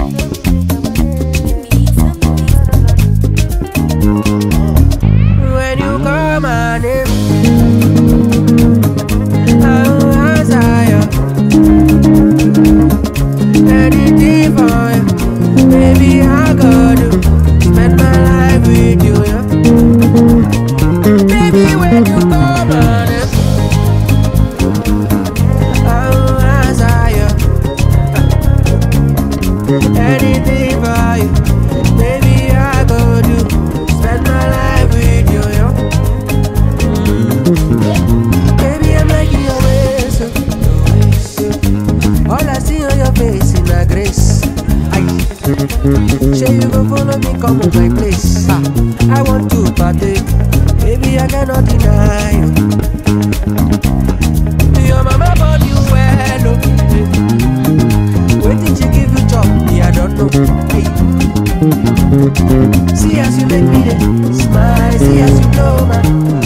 When you call my name, I'll answer you. Anything for you, baby, I gotta spend my life with you, yeah. Baby, when you call my name, I'll answer you. Anything for you, baby, I gotta spend my life with you, yeah. Baby, I'm liking your ways, all I see on your face is a grace. Say you go follow me, come to my place. I want to partake, baby, I cannot deny you. Your mama born you well, oh. Wait till she give you chop, me I don't know. Hey. See as you make me smile, see as you blow, man.